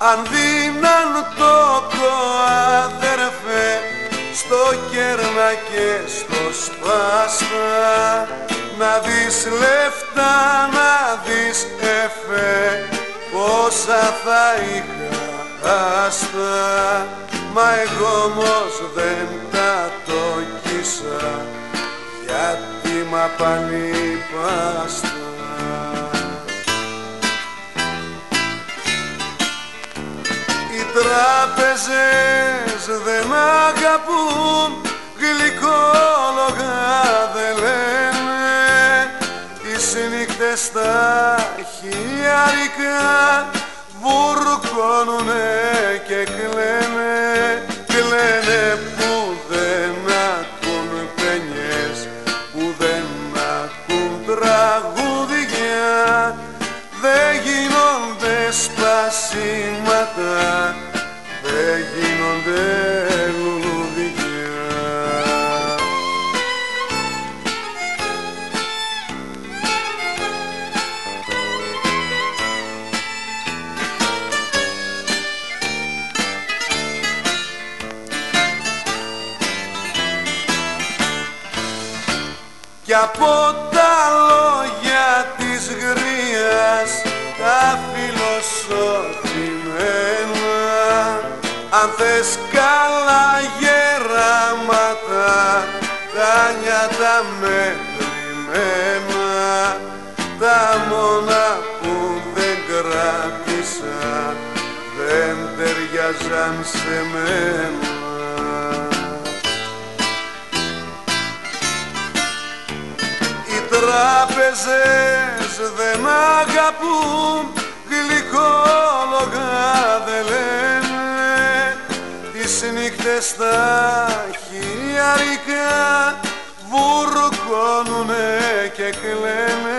αν δίναν τόκο αδερφέ στο κέρνα και στο σπάστα, να δεις λεφτά, να δεις εφέ, πόσα θα είχα άστα. Μα εγώ όμως δεν τα τόκισα, γιατί μ' απαλή πάστα. Οι τράπεζες δεν αγαπούν, γλυκόλογα δεν λένε, τις νύχτες στα χιλιάρικα βουρκώνουνε και κλαίνε, κλαίνε που δεν ακούν παινιές, που δεν ακούν τραγούδια, δεν γίνονται σπασίματα, δεν γίνονται λουλούδια. Κι από τα λόγια της γρίας τα φιλοσοφημένα, αν θες καλά γεράματα, τα νιάτα μετρημένα, τα μόνα που δεν κράτησα δεν ταιριάζαν σε μένα. Τράπεζες δεν αγαπούν, γλυκόλογα δεν λένε, τις νύχτες στα χιλιάρικα βουρκώνουνε και κλαίνε.